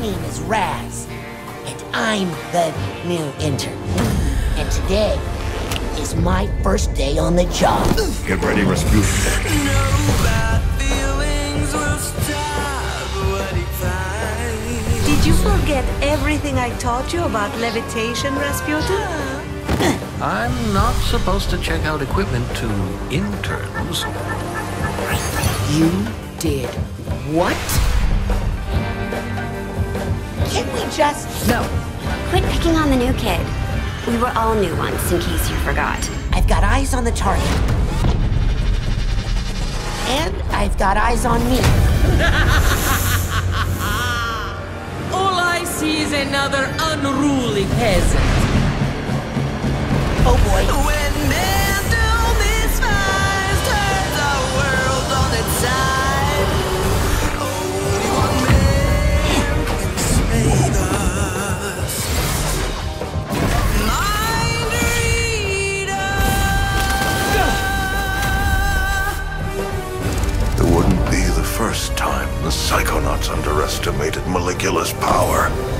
name is Raz, and I'm the new intern. And today is my first day on the job. Get ready, Rasputin. Did you forget everything I taught you about levitation, Rasputin? I'm not supposed to check out equipment to interns. You did what? Can't we just... No. Quit picking on the new kid. We were all new once, in case you forgot. I've got eyes on the target. And I've got eyes on me. All I see is another unruly peasant. Oh boy. When men do misfires, turns our world on its side. Only one man can save us. Mind reader. It wouldn't be the first time the Psychonauts underestimated Maligula's power.